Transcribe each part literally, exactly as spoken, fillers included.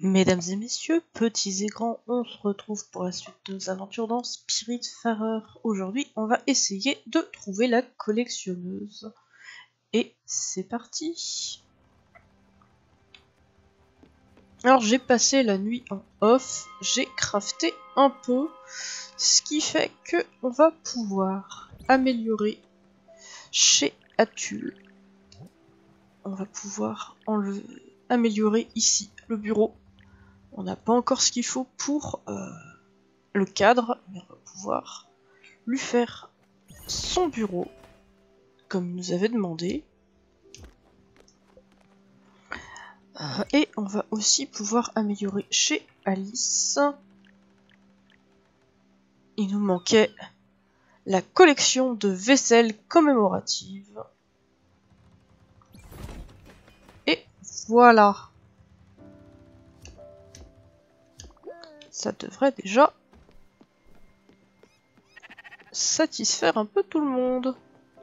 Mesdames et messieurs, petits et grands, on se retrouve pour la suite de nos aventures dans Spiritfarer. Aujourd'hui, on va essayer de trouver la collectionneuse. Et c'est parti. Alors j'ai passé la nuit en off, j'ai crafté un peu, ce qui fait que on va pouvoir améliorer chez Atul. On va pouvoir enlever, améliorer ici le bureau. On n'a pas encore ce qu'il faut pour euh, le cadre, mais on va pouvoir lui faire son bureau, comme il nous avait demandé. Euh, et on va aussi pouvoir améliorer chez Alice. Il nous manquait la collection de vaisselle commémorative. Et voilà. Ça devrait déjà satisfaire un peu tout le monde.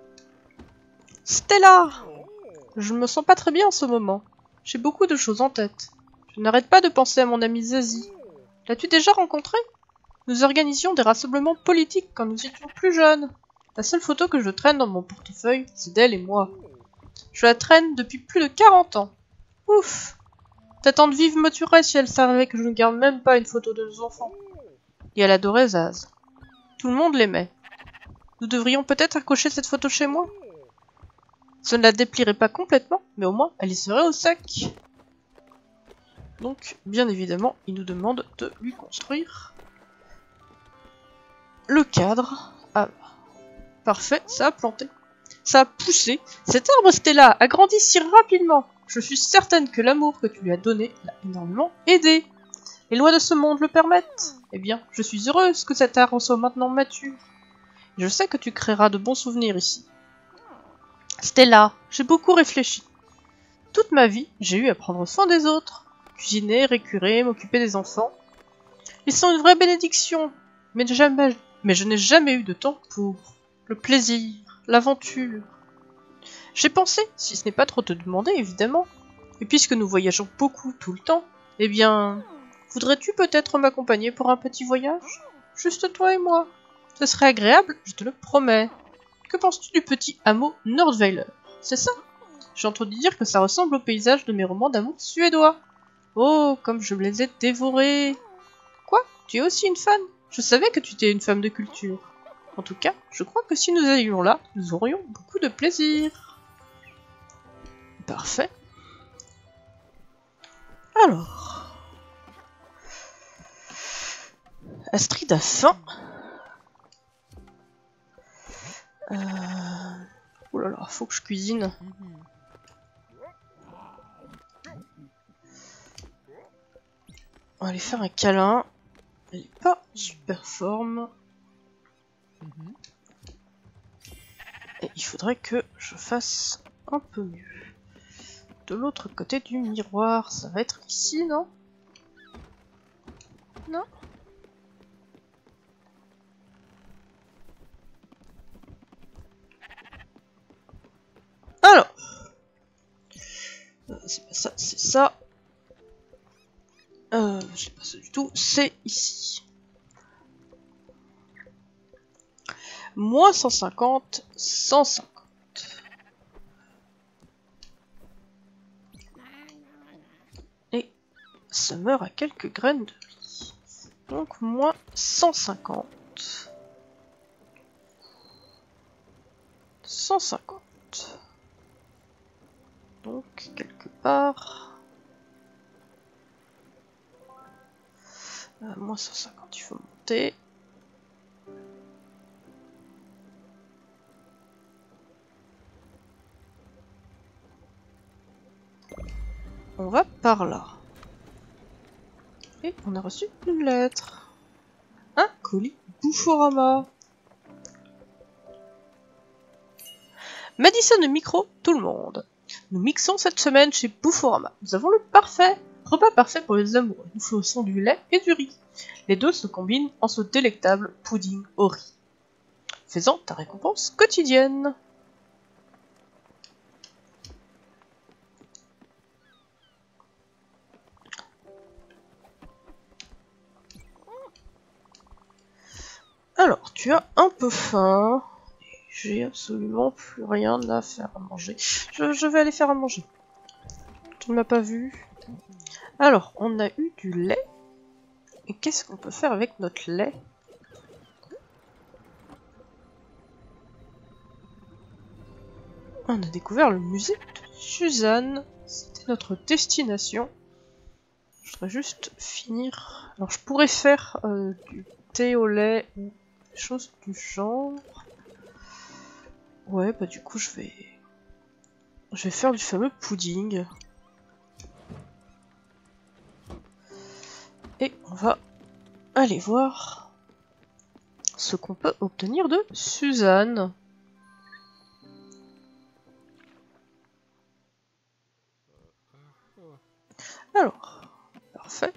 Stella! Je me sens pas très bien en ce moment. J'ai beaucoup de choses en tête. Je n'arrête pas de penser à mon amie Zazie. L'as-tu déjà rencontrée? Nous organisions des rassemblements politiques quand nous étions plus jeunes. La seule photo que je traîne dans mon portefeuille, c'est d'elle et moi. Je la traîne depuis plus de quarante ans. Ouf! Ta tante Vive me tuerait si elle savait que je ne garde même pas une photo de nos enfants. Et elle adorait Zaz. Tout le monde l'aimait. Nous devrions peut-être accrocher cette photo chez moi. Ça ne la déplierait pas complètement, mais au moins elle y serait au sec. Donc, bien évidemment, il nous demande de lui construire le cadre. Ah, parfait, ça a planté. Ça a poussé. Cet arbre Stella a grandi si rapidement. Je suis certaine que l'amour que tu lui as donné l'a énormément aidé. Les lois de ce monde le permettent. Eh bien, je suis heureuse que cet arbre soit maintenant mature. Et je sais que tu créeras de bons souvenirs ici. Stella, j'ai beaucoup réfléchi. Toute ma vie, j'ai eu à prendre soin des autres. Cuisiner, récurer, m'occuper des enfants. Ils sont une vraie bénédiction, mais, jamais, mais je n'ai jamais eu de temps pour le plaisir, l'aventure. J'ai pensé, si ce n'est pas trop te demander, évidemment, et puisque nous voyageons beaucoup tout le temps, eh bien, voudrais-tu peut-être m'accompagner pour un petit voyage? Juste toi et moi. Ce serait agréable, je te le promets. Que penses-tu du petit hameau Nordweiler? C'est ça? J'ai entendu dire que ça ressemble au paysage de mes romans d'amour suédois. Oh, comme je me les ai dévorés. Quoi? Tu es aussi une fan? Je savais que tu étais une femme de culture. En tout cas, je crois que si nous allions là, nous aurions beaucoup de plaisir. Parfait. Alors... Astrid a faim. Euh... Oh là là, faut que je cuisine. On va lui faire un câlin. Elle est pas super forme. Et il faudrait que je fasse un peu mieux. De l'autre côté du miroir, ça va être ici, non? Non? Alors, euh, c'est pas ça, c'est ça. Euh, c'est pas ça du tout, c'est ici. Moins cent cinquante, cent cinquante. Et ça meurt à quelques graines de riz. Donc moins cent cinquante. cent cinquante. Donc quelque part... Euh, moins cent cinquante, il faut monter. On va par là. Et on a reçu une lettre. Un colis Boufforama. Madison et Micro, tout le monde. Nous mixons cette semaine chez Boufforama. Nous avons le parfait repas parfait pour les amoureux. Nous faisons du lait et du riz. Les deux se combinent en ce délectable pudding au riz. Faisant ta récompense quotidienne. tu as un peu faim. J'ai absolument plus rien à faire à manger. Je, je vais aller faire à manger. Tu ne m'as pas vu. Alors, on a eu du lait. Et qu'est-ce qu'on peut faire avec notre lait? On a découvert le musée de Suzanne. C'était notre destination. Je voudrais juste finir. Alors, je pourrais faire euh, du thé au lait ou des choses du genre. Ouais, bah du coup, je vais... Je vais faire du fameux pudding. Et on va aller voir ce qu'on peut obtenir de Suzanne. Alors, parfait.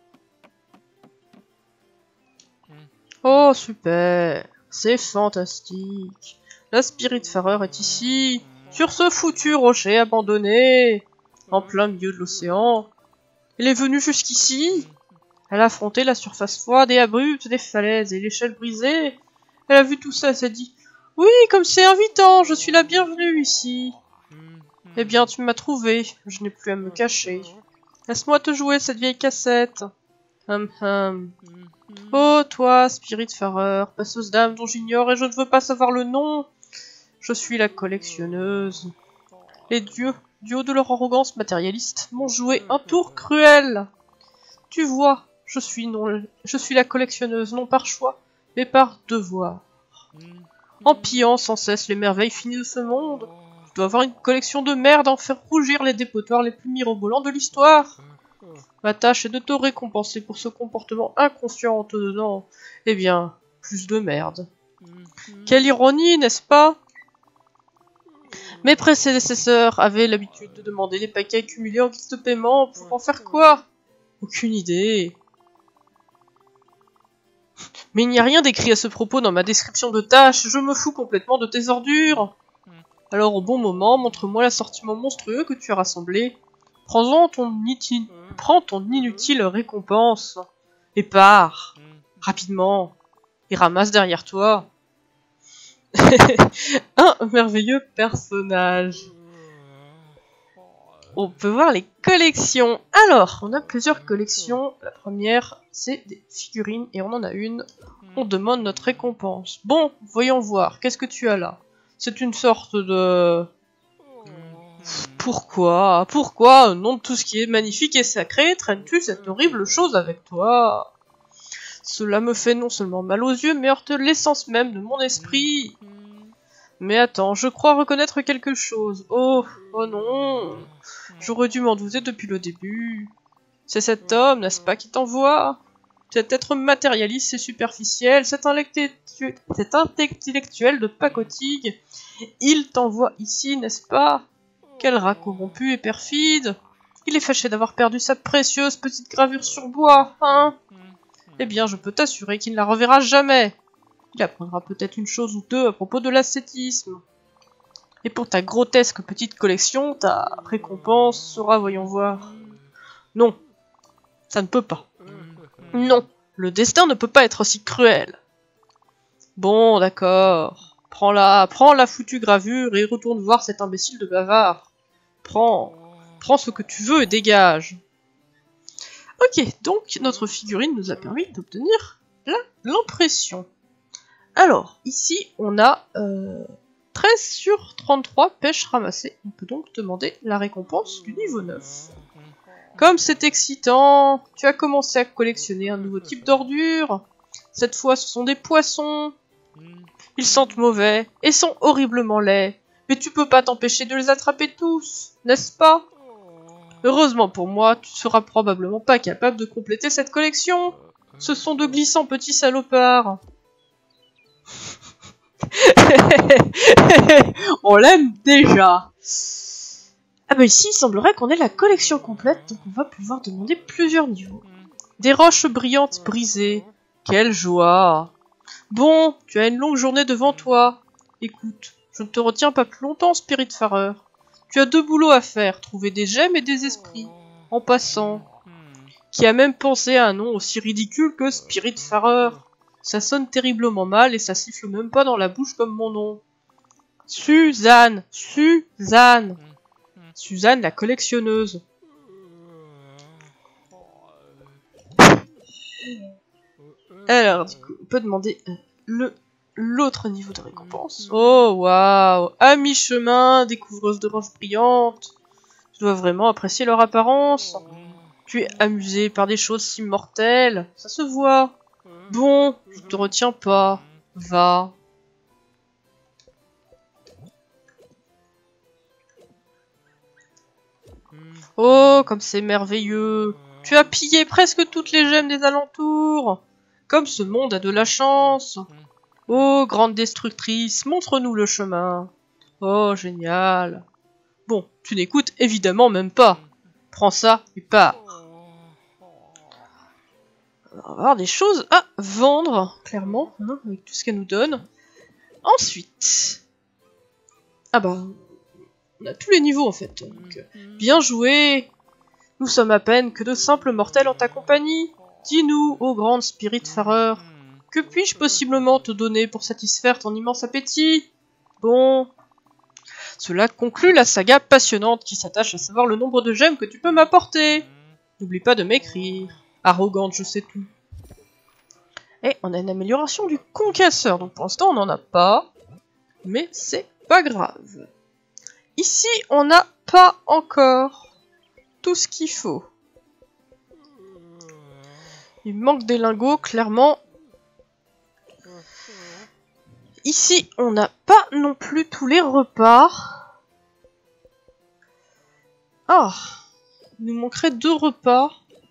Oh, super! C'est fantastique! La Spiritfarer est ici, sur ce foutu rocher abandonné, en plein milieu de l'océan. Elle est venue jusqu'ici. Elle a affronté la surface froide et abrupte des falaises et l'échelle brisée. Elle a vu tout ça et s'est dit « Oui, comme c'est invitant, je suis la bienvenue ici. » Eh bien, tu m'as trouvé, je n'ai plus à me cacher. Laisse-moi te jouer cette vieille cassette. Hum hum. Oh, toi, Spiritfarer, passeuse d'âme dont j'ignore et je ne veux pas savoir le nom. Je suis la collectionneuse. Les dieux, du haut de leur arrogance matérialiste, m'ont joué un tour cruel. Tu vois, je suis, non, je suis la collectionneuse, non par choix, mais par devoir. En pillant sans cesse les merveilles finies de ce monde, je dois avoir une collection de merde à en faire rougir les dépotoirs les plus mirobolants de l'histoire. Ma tâche est de te récompenser pour ce comportement inconscient en te donnant, eh bien, plus de merde. Quelle ironie, n'est-ce pas? Mes prédécesseurs avaient l'habitude de demander les paquets accumulés en guise de paiement pour en faire quoi? Aucune idée. Mais il n'y a rien d'écrit à ce propos dans ma description de tâche, je me fous complètement de tes ordures. Alors au bon moment, montre-moi l'assortiment monstrueux que tu as rassemblé. Prends-en ton, Prends ton inutile récompense. Et pars. Rapidement. Et ramasse derrière toi. Un merveilleux personnage. On peut voir les collections. Alors, on a plusieurs collections. La première, c'est des figurines et on en a une. On demande notre récompense. Bon, voyons voir. Qu'est-ce que tu as là? C'est une sorte de... Pourquoi? Pourquoi, au nom de tout ce qui est magnifique et sacré, traînes-tu cette horrible chose avec toi? Cela me fait non seulement mal aux yeux, mais heurte l'essence même de mon esprit. Mais attends, je crois reconnaître quelque chose. Oh, oh non. J'aurais dû m'en douter depuis le début. C'est cet homme, n'est-ce pas, qui t'envoie? Cet être matérialiste et superficiel, cet, intellectu... cet intellectuel de pacotille, il t'envoie ici, n'est-ce pas? Quel rat corrompu et perfide! Il est fâché d'avoir perdu sa précieuse petite gravure sur bois, hein? Eh bien, je peux t'assurer qu'il ne la reverra jamais. Il apprendra peut-être une chose ou deux à propos de l'ascétisme. Et pour ta grotesque petite collection, ta récompense sera, voyons voir... Non, ça ne peut pas. Non, le destin ne peut pas être aussi cruel. Bon, d'accord. Prends-la, prends la foutue gravure et retourne voir cet imbécile de bavard. Prends, prends ce que tu veux et dégage. Ok, donc notre figurine nous a permis d'obtenir l'impression. Alors, ici, on a euh, treize sur trente-trois pêches ramassées. On peut donc demander la récompense du niveau neuf. Comme c'est excitant, tu as commencé à collectionner un nouveau type d'ordures. Cette fois, ce sont des poissons. Ils sentent mauvais et sont horriblement laids. Mais tu peux pas t'empêcher de les attraper tous, n'est-ce pas? Heureusement pour moi, tu seras probablement pas capable de compléter cette collection. Ce sont de glissants petits salopards. On l'aime déjà. Ah bah ici, il semblerait qu'on ait la collection complète, donc on va pouvoir demander plusieurs niveaux. Des roches brillantes brisées. Quelle joie! Bon, tu as une longue journée devant toi. Écoute, je ne te retiens pas plus longtemps, Spiritfarer. Tu as deux boulots à faire, trouver des gemmes et des esprits. En passant. Qui a même pensé à un nom aussi ridicule que Spiritfarer? Ça sonne terriblement mal et ça siffle même pas dans la bouche comme mon nom. Suzanne, Suzanne, Suzanne la collectionneuse. Alors, du coup, on peut demander le l'autre niveau de récompense. Oh, waouh! À mi-chemin, découvreuse de roches brillantes. Tu dois vraiment apprécier leur apparence. Tu es amusé par des choses si mortelles. Ça se voit. Bon, je te retiens pas. Va. Oh, comme c'est merveilleux. Tu as pillé presque toutes les gemmes des alentours. Comme ce monde a de la chance. Oh, grande destructrice, montre-nous le chemin. Oh, génial. Bon, tu n'écoutes évidemment même pas. Prends ça et pars. On va avoir des choses à vendre, clairement, hein, avec tout ce qu'elle nous donne. Ensuite... Ah bah... On a tous les niveaux en fait. Donc, bien joué. Nous sommes à peine que de simples mortels en ta compagnie. Dis-nous, ô grande spiritfarer, que puis-je possiblement te donner pour satisfaire ton immense appétit? Bon... Cela conclut la saga passionnante qui s'attache à savoir le nombre de gemmes que tu peux m'apporter. N'oublie pas de m'écrire. Arrogante, je sais tout. Et on a une amélioration du concasseur. Donc pour l'instant, on n'en a pas. Mais c'est pas grave. Ici, on n'a pas encore tout ce qu'il faut. Il manque des lingots, clairement. Ici, on n'a pas non plus tous les repas. Ah, il nous manquerait deux repas.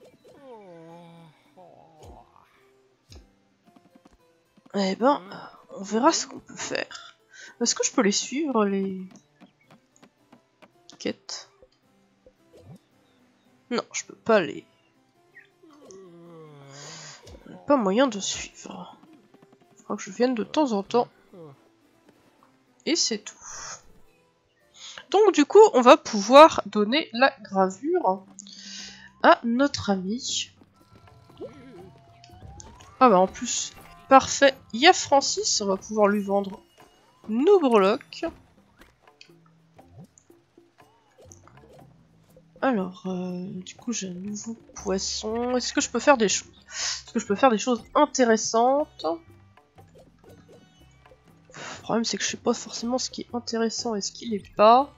Eh ben, on verra ce qu'on peut faire. Est-ce que je peux les suivre, les quêtes? Non, je peux pas les... Pas moyen de suivre. Il faudra que je vienne de temps en temps. Et c'est tout. Donc du coup, on va pouvoir donner la gravure à notre ami. Ah bah en plus, parfait. Il y a Francis, on va pouvoir lui vendre nos breloques. Alors, euh, du coup, j'ai un nouveau poisson. Est-ce que je peux faire des choses? Est-ce que je peux faire des choses intéressantes? Le problème, c'est que je sais pas forcément ce qui est intéressant et ce qui l'est pas.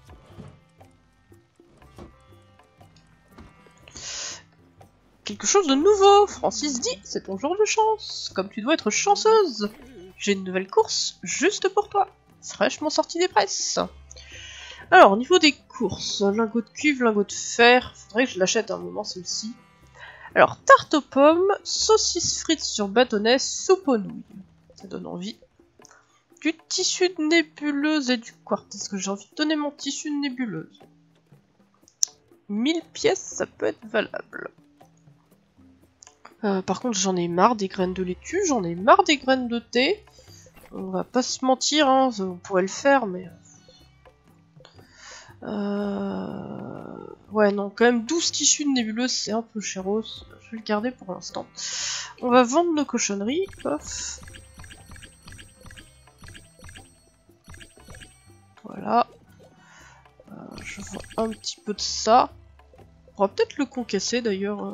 Quelque chose de nouveau! Francis dit, c'est ton jour de chance. Comme tu dois être chanceuse. J'ai une nouvelle course juste pour toi. Fraîchement sortie des presses. Alors, au niveau des courses, lingot de cuivre, lingot de fer, faudrait que je l'achète un moment celle-ci. Alors, tarte aux pommes, saucisse frites sur bâtonnet, soupe aux nouilles. Ça donne envie. Du tissu de nébuleuse et du quartz. Est-ce que j'ai envie de donner mon tissu de nébuleuse? mille pièces, ça peut être valable. Euh, par contre, j'en ai marre des graines de laitue, j'en ai marre des graines de thé. On va pas se mentir, hein, on pourrait le faire, mais... Euh... Ouais, non, quand même douze tissus de nébuleuse, c'est un peu chéros. Je vais le garder pour l'instant. On va vendre nos cochonneries. Pof. Voilà. Euh, je vends un petit peu de ça. On va peut-être le concasser d'ailleurs.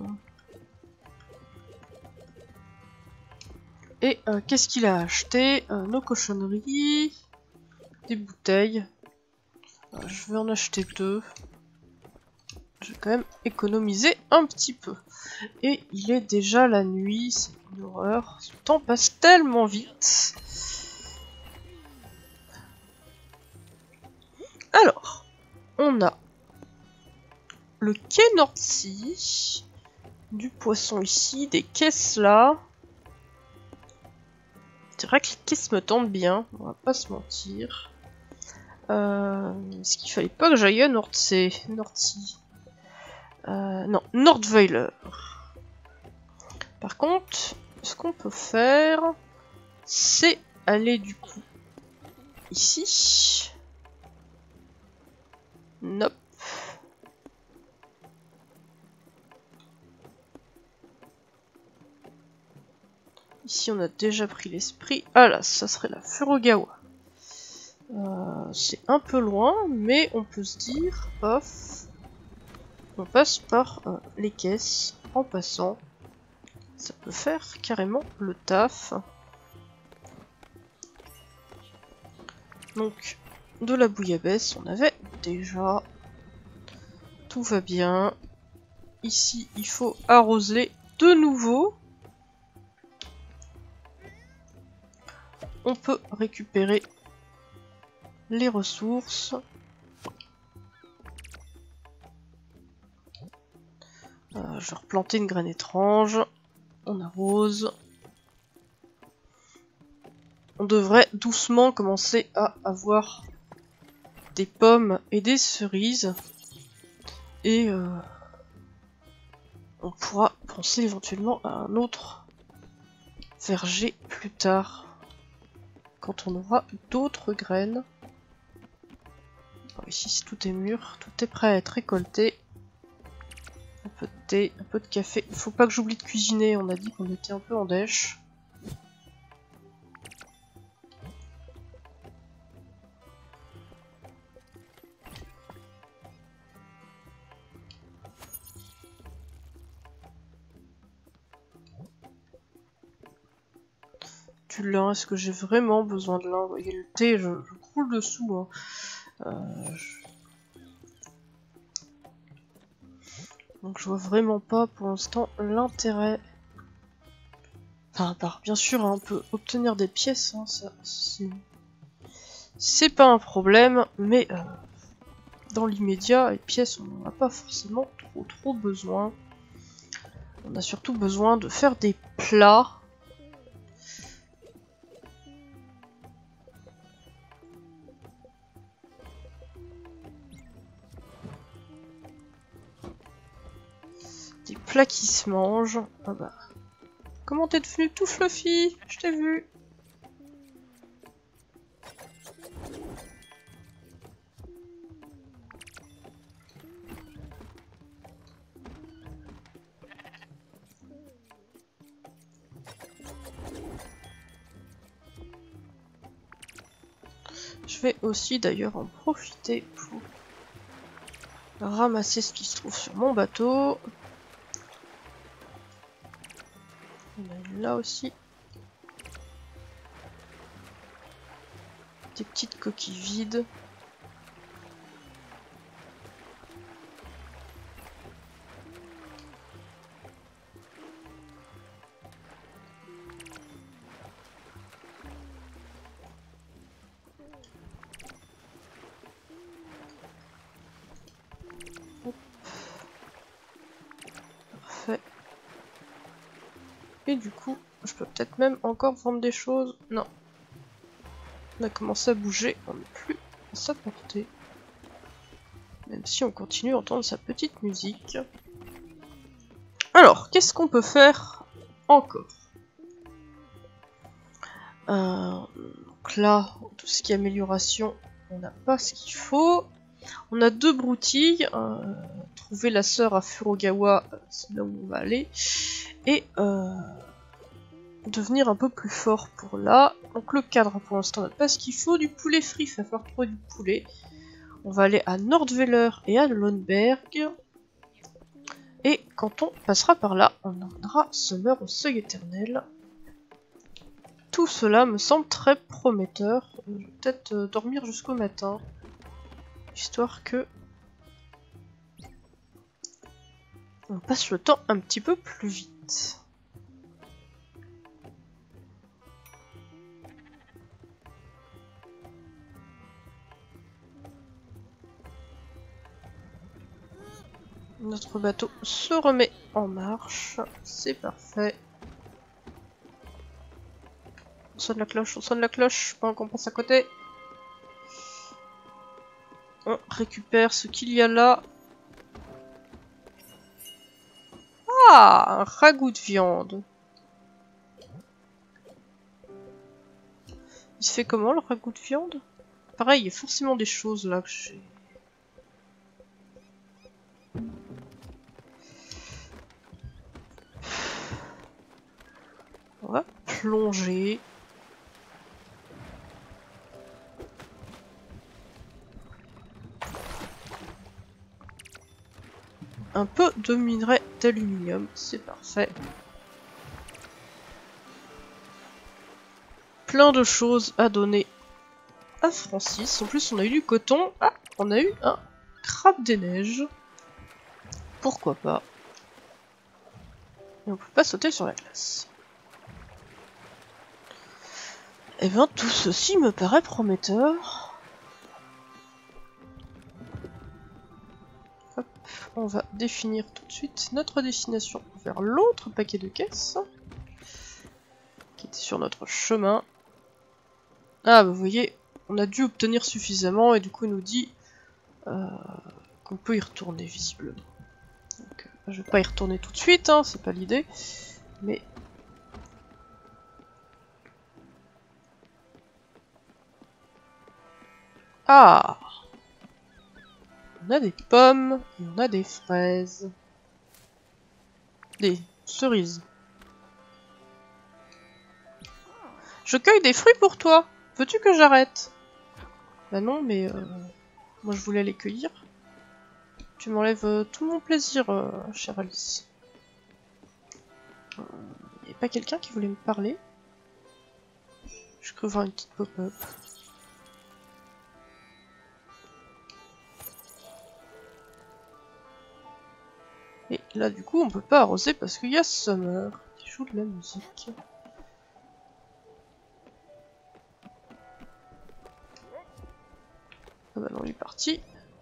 Et euh, qu'est-ce qu'il a acheté? euh, Nos cochonneries. Des bouteilles. Euh, je vais en acheter deux. Je vais quand même économiser un petit peu. Et il est déjà la nuit, c'est une horreur. Ce temps passe tellement vite. Alors, on a le quai Nordsea, du poisson ici, des caisses là. C'est vrai que les caisses me tentent bien, on va pas se mentir. Euh, Est-ce qu'il fallait pas que j'aille à Nordsea? Nordsea. Euh, non, Nordweiler. Par contre, ce qu'on peut faire, c'est aller du coup ici. Nope. Ici on a déjà pris l'esprit. Ah là, ça serait la Furugawa. Euh, c'est un peu loin, mais on peut se dire, off, on passe par euh, les caisses en passant. Ça peut faire carrément le taf. Donc, de la bouillabaisse, on avait déjà. Tout va bien. Ici, il faut arroser de nouveau. On peut récupérer les ressources. Euh, je vais replanter une graine étrange. On arrose. On devrait doucement commencer à avoir des pommes et des cerises. Et euh, on pourra penser éventuellement à un autre verger plus tard. Quand on aura d'autres graines. Alors ici tout est mûr, tout est prêt à être récolté. Un peu de thé, un peu de café. Il faut pas que j'oublie de cuisiner, on a dit qu'on était un peu en dèche. Du lin, est-ce que j'ai vraiment besoin de lin? Vous voyez, le thé, je, je croule dessous. Hein. Euh, je... Donc je vois vraiment pas pour l'instant l'intérêt. Enfin, à part, bien sûr, hein, on peut obtenir des pièces, hein, ça c'est... C'est pas un problème, mais euh, dans l'immédiat, les pièces, on n'en a pas forcément trop trop besoin. On a surtout besoin de faire des plats. Des plats qui se mangent. Ah bah. Comment t'es devenu tout fluffy? Je t'ai vu. Je vais aussi d'ailleurs en profiter pour ramasser ce qui se trouve sur mon bateau. On a une là aussi. Des petites coquilles vides. Hop. Parfait. Et du coup, je peux peut-être même encore vendre des choses. Non. On a commencé à bouger, on n'est plus à sa portée. Même si on continue à entendre sa petite musique. Alors, qu'est-ce qu'on peut faire encore? euh, Donc là, tout ce qui est amélioration, on n'a pas ce qu'il faut. On a deux broutilles. Euh, trouver la sœur à Furugawa, c'est là où on va aller. Et euh, devenir un peu plus fort pour là. Donc le cadre, pour l'instant, on n'a pas ce qu'il faut. Du poulet frit, il va falloir trouver du poulet. On va aller à Nordveller et à Lönneberg. Et quand on passera par là, on aura Summer au seuil éternel. Tout cela me semble très prometteur. Je vais peut-être euh, dormir jusqu'au matin. Histoire que on passe le temps un petit peu plus vite. Notre bateau se remet en marche. C'est parfait. On sonne la cloche, on sonne la cloche pendant qu'on passe à côté. On récupère ce qu'il y a là. Ah, un ragoût de viande. Il se fait comment le ragoût de viande? Pareil, il y a forcément des choses là que j'ai... va plonger. Un peu de minerai d'aluminium, c'est parfait. Plein de choses à donner à Francis. En plus, on a eu du coton. Ah, on a eu un crabe des neiges. Pourquoi pas? Et on peut pas sauter sur la glace. Eh bien, tout ceci me paraît prometteur. Hop, on va définir tout de suite notre destination vers l'autre paquet de caisses qui était sur notre chemin. Ah, bah, vous voyez, on a dû obtenir suffisamment et du coup, il nous dit euh, qu'on peut y retourner visiblement. Donc, euh, je vais pas y retourner tout de suite, hein, c'est pas l'idée, mais ah, on a des pommes et on a des fraises. Des cerises. Je cueille des fruits pour toi. Veux-tu que j'arrête? Bah non, mais euh, moi je voulais les cueillir. Tu m'enlèves euh, tout mon plaisir, euh, chère Alice. Il euh, n'y avait pas quelqu'un qui voulait me parler? Je creux voir une petite pop-up. Et là, du coup, on peut pas arroser parce qu'il y a Summer qui joue de la musique. Ah bah non, il est parti.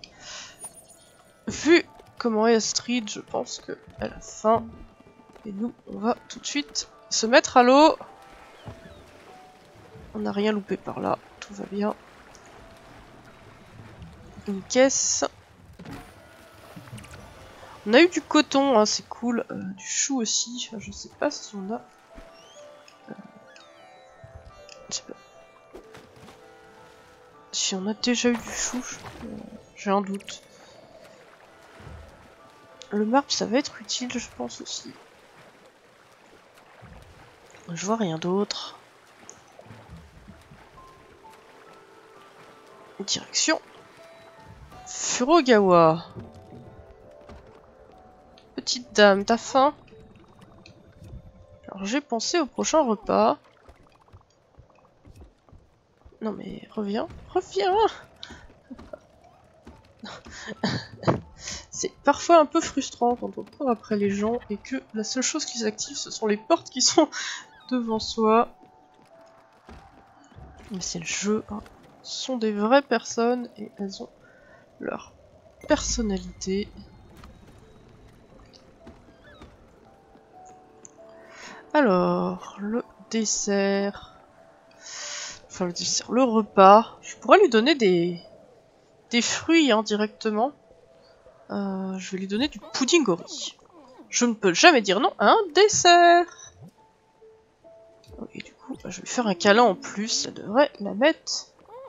Vu comment est Astrid, je pense qu'elle a faim. Et nous, on va tout de suite se mettre à l'eau. On n'a rien loupé par là, tout va bien. Une caisse. On a eu du coton, hein, c'est cool. Euh, du chou aussi. Je sais pas si on a. Euh... Je sais pas. Si on a déjà eu du chou, euh, j'ai un doute. Le marbre, ça va être utile, je pense aussi. Je vois rien d'autre. Direction Furogawa. Petite dame, t'as faim? Alors j'ai pensé au prochain repas. Non mais reviens, reviens. C'est parfois un peu frustrant quand on court après les gens et que la seule chose qu'ils activent ce sont les portes qui sont devant soi. Mais c'est le jeu, hein. Ce sont des vraies personnes et elles ont leur personnalité. Alors, le dessert. Enfin, le dessert, le repas. Je pourrais lui donner des, des fruits hein, directement. Euh, je vais lui donner du pudding au riz. Je ne peux jamais dire non à un dessert. Et du coup, je vais faire un câlin en plus. Ça devrait la mettre.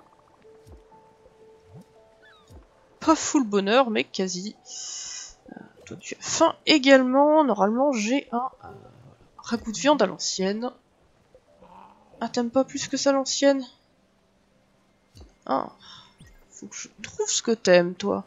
Pas full bonheur, mais quasi. Euh, toi, tu as faim également. Normalement, j'ai un euh, ragoût de viande à l'ancienne. Ah, t'aimes pas plus que ça l'ancienne? Ah, faut que je trouve ce que t'aimes, toi.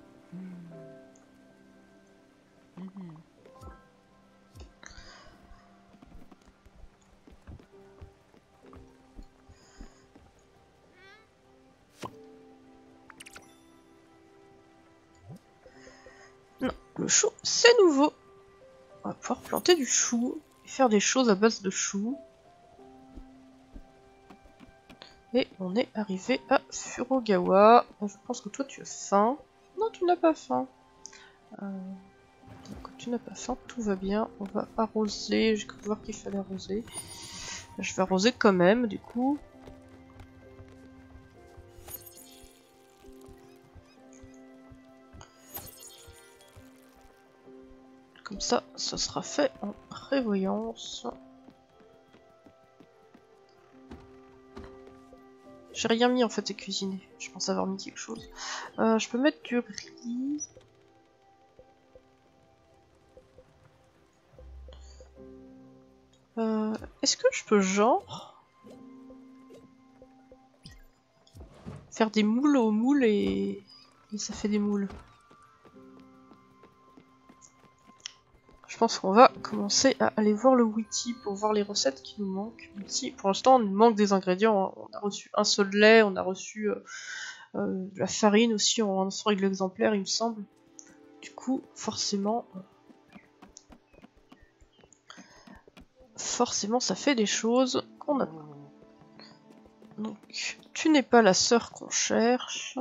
Non, le chou, c'est nouveau. On va pouvoir planter du chou et faire des choses à base de chou. Et on est arrivé à Furogawa. Je pense que toi tu as faim. Non, tu n'as pas faim. Euh, donc, tu n'as pas faim, tout va bien. On va arroser. J'ai cru voir qu'il fallait arroser. Je vais arroser quand même, du coup. Comme ça, ça sera fait en prévoyance. J'ai rien mis en fait à cuisiner. Je pense avoir mis quelque chose. Euh, je peux mettre du riz. Euh, Est-ce que je peux genre faire des moules aux moules et, et ça fait des moules? Je pense qu'on va commencer à aller voir le wiki pour voir les recettes qui nous manquent. Ici, pour l'instant, on nous manque des ingrédients. On a reçu un seul lait, on a reçu euh, euh, de la farine aussi en un seul exemplaire, il me semble. Du coup, forcément, forcément, ça fait des choses qu'on a. Donc, tu n'es pas la sœur qu'on cherche.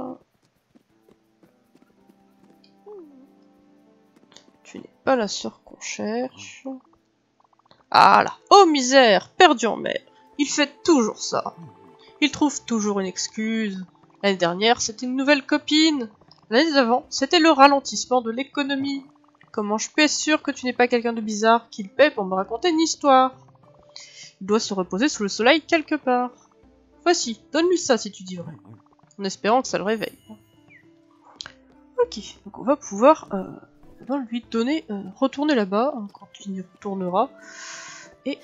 Tu n'es pas la sœur qu'on cherche. Ah là, oh misère, perdu en mer. Il fait toujours ça. Il trouve toujours une excuse. L'année dernière, c'était une nouvelle copine. L'année d'avant, c'était le ralentissement de l'économie. Comment je peux être sûr que tu n'es pas quelqu'un de bizarre qu'il paie pour me raconter une histoire? Il doit se reposer sous le soleil quelque part. Voici, donne-lui ça si tu dis vrai. En espérant que ça le réveille. Ok, donc on va pouvoir euh, on va lui donner, euh, retourner là-bas, hein, quand il y retournera. Et...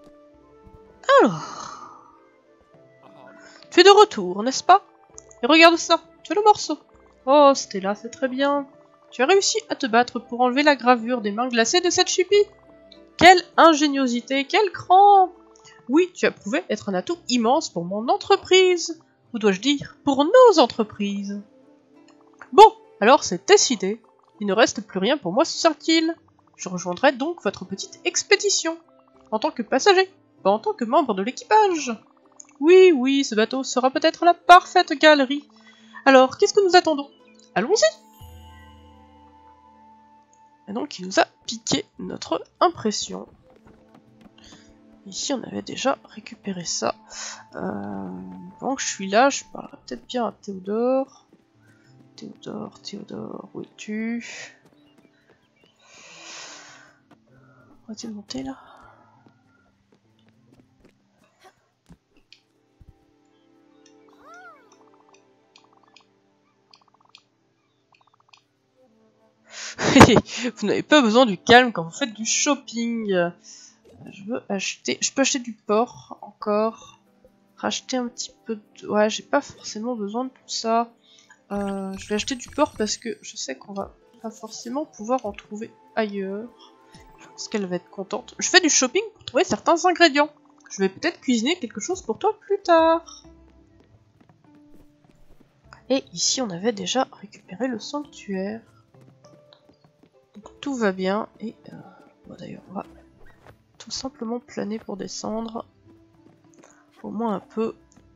alors... tu es de retour, n'est-ce pas? Et regarde ça, tu as le morceau. Oh, Stella, c'est très bien. Tu as réussi à te battre pour enlever la gravure des mains glacées de cette chipie. Quelle ingéniosité, quel cran! Oui, tu as prouvé être un atout immense pour mon entreprise. Ou dois-je dire, pour nos entreprises. Bon, alors c'est décidé. Il ne reste plus rien pour moi sur cette île. Je rejoindrai donc votre petite expédition. En tant que passager, pas en tant que membre de l'équipage. Oui, oui, ce bateau sera peut-être la parfaite galerie. Alors, qu'est-ce que nous attendons? Allons-y! Et donc, il nous a piqué notre impression. Ici, on avait déjà récupéré ça. Euh, pendant que je suis là, je parlerai peut-être bien à Théodore. Théodore, Théodore, où es-tu? On va-t-il monter là? Vous n'avez pas besoin du calme quand vous faites du shopping. Je veux acheter... Je peux acheter du porc, encore. Racheter un petit peu de... ouais, j'ai pas forcément besoin de tout ça. Euh, je vais acheter du porc parce que je sais qu'on va pas forcément pouvoir en trouver ailleurs. Je pense qu'elle va être contente. Je fais du shopping pour trouver certains ingrédients. Je vais peut-être cuisiner quelque chose pour toi plus tard. Et ici, on avait déjà récupéré le sanctuaire. Donc tout va bien. Et euh, bon, d'ailleurs, on va tout simplement planer pour descendre. Au moins un peu.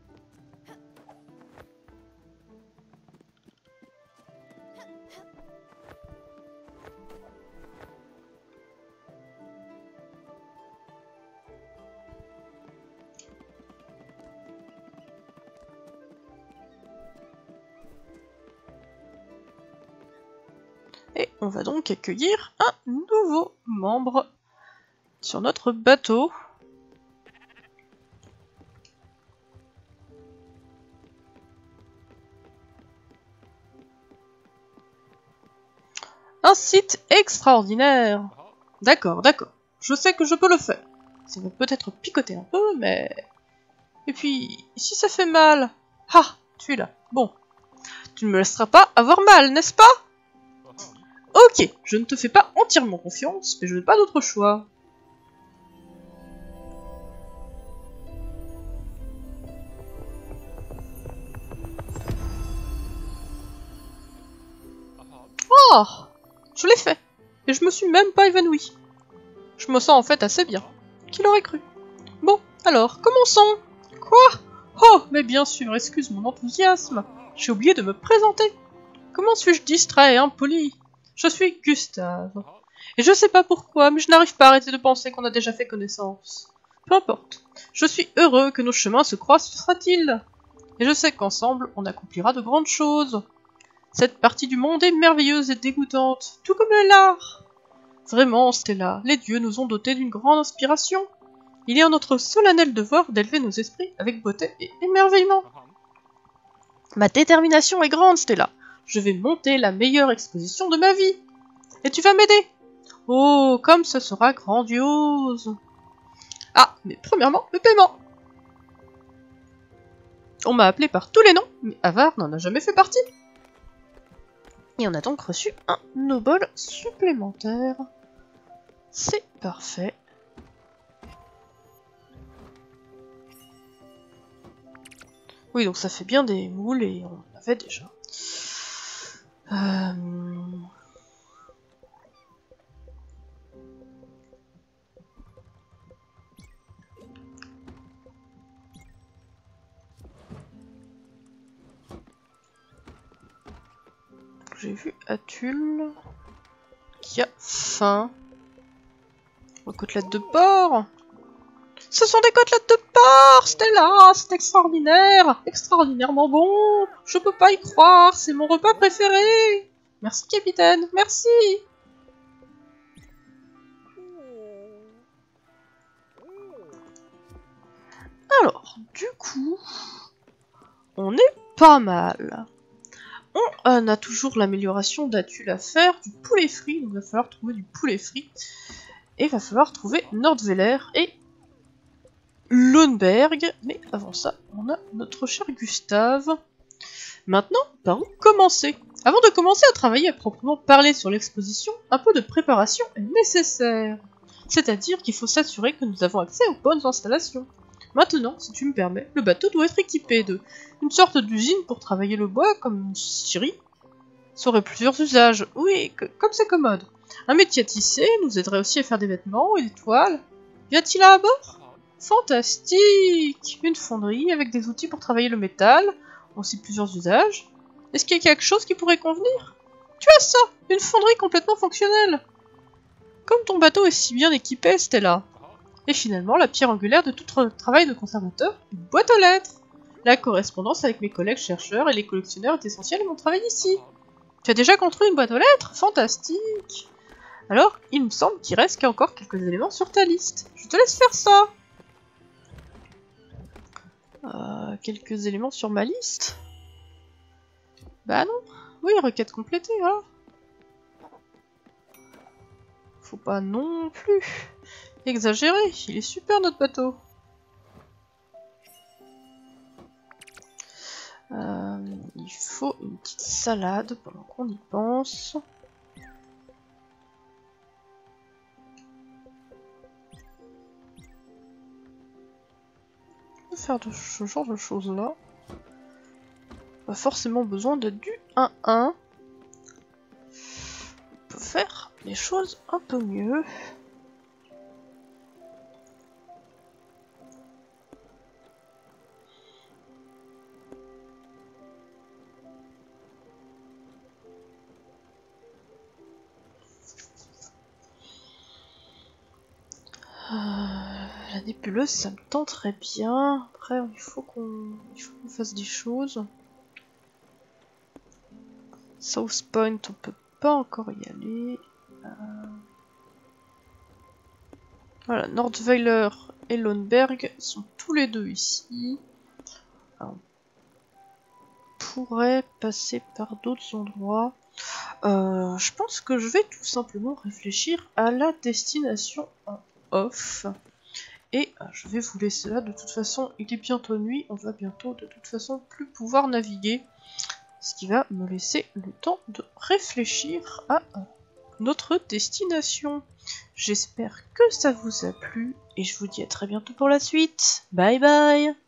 Et on va donc accueillir un nouveau membre sur notre bateau. Un site extraordinaire. D'accord, d'accord. Je sais que je peux le faire. Ça va peut-être picoter un peu, mais... et puis, si ça fait mal... ah, tu es là. Bon. Tu ne me laisseras pas avoir mal, n'est-ce pas? Ok, je ne te fais pas entièrement confiance, mais je n'ai pas d'autre choix. Oh, je l'ai fait, et je me suis même pas évanoui. Je me sens en fait assez bien. Qui l'aurait cru? Bon, alors, commençons. Quoi? Oh, mais bien sûr, excuse mon enthousiasme. J'ai oublié de me présenter. Comment suis-je distrait et impoli? Je suis Gustave. Et je sais pas pourquoi, mais je n'arrive pas à arrêter de penser qu'on a déjà fait connaissance. Peu importe. Je suis heureux que nos chemins se croisent sur cette île. Et je sais qu'ensemble, on accomplira de grandes choses. Cette partie du monde est merveilleuse et dégoûtante, tout comme l'art. Vraiment, Stella, les dieux nous ont dotés d'une grande inspiration. Il est en notre solennel devoir d'élever nos esprits avec beauté et émerveillement. Ma détermination est grande, Stella. Je vais monter la meilleure exposition de ma vie. Et tu vas m'aider. Oh, comme ce sera grandiose. Ah, mais premièrement, le paiement. On m'a appelé par tous les noms, mais Avar n'en a jamais fait partie. Et on a donc reçu un noble supplémentaire. C'est parfait. Oui, donc ça fait bien des moules et on en avait déjà. Euh... J'ai vu Atul qui a faim. Aux côtelettes de porc. Ce sont des côtelettes de porc, Stella, c'est extraordinaire, extraordinairement bon. Je peux pas y croire, c'est mon repas préféré. Merci, capitaine, merci. Alors, du coup, on est pas mal. On euh, a toujours l'amélioration d'Atul à faire, du poulet frit, donc il va falloir trouver du poulet frit. Et il va falloir trouver Nordveller et Lönnberg. Mais avant ça, on a notre cher Gustave. Maintenant, par où commencer? Avant de commencer à travailler à proprement parler sur l'exposition, un peu de préparation est nécessaire. C'est-à-dire qu'il faut s'assurer que nous avons accès aux bonnes installations. Maintenant, si tu me permets, le bateau doit être équipé de une sorte d'usine pour travailler le bois, comme une scierie. Ça aurait plusieurs usages. Oui, comme c'est commode. Un métier à tisser nous aiderait aussi à faire des vêtements et des toiles. Y a-t-il un à bord? Fantastique! Une fonderie avec des outils pour travailler le métal, aussi plusieurs usages. Est-ce qu'il y a quelque chose qui pourrait convenir? Tu as ça! Une fonderie complètement fonctionnelle! Comme ton bateau est si bien équipé, Stella. Et finalement, la pierre angulaire de tout travail de conservateur, une boîte aux lettres. La correspondance avec mes collègues chercheurs et les collectionneurs est essentielle à mon travail ici. Tu as déjà construit une boîte aux lettres? Fantastique! Alors, il me semble qu'il reste qu'il y a encore quelques éléments sur ta liste. Je te laisse faire ça. Euh, quelques éléments sur ma liste? Bah non. Oui, requête complétée, voilà. Faut pas non plus exagérer, il est super notre bateau. Euh, il faut une petite salade pendant qu'on y pense. On peut faire de ce genre de choses là. Pas forcément besoin d'être du un un. On peut faire les choses un peu mieux. La nébuleuse, ça me tenterait bien. Après, il faut qu'on qu'on fasse des choses. South Point, on peut pas encore y aller. Euh... Voilà, Nordweiler et Lönnberg sont tous les deux ici. Alors, on pourrait passer par d'autres endroits. Euh, je pense que je vais tout simplement réfléchir à la destination en off. Et euh, je vais vous laisser là, de toute façon il est bientôt nuit, on va bientôt de toute façon plus pouvoir naviguer. Ce qui va me laisser le temps de réfléchir à euh, notre destination. J'espère que ça vous a plu, et je vous dis à très bientôt pour la suite. Bye bye!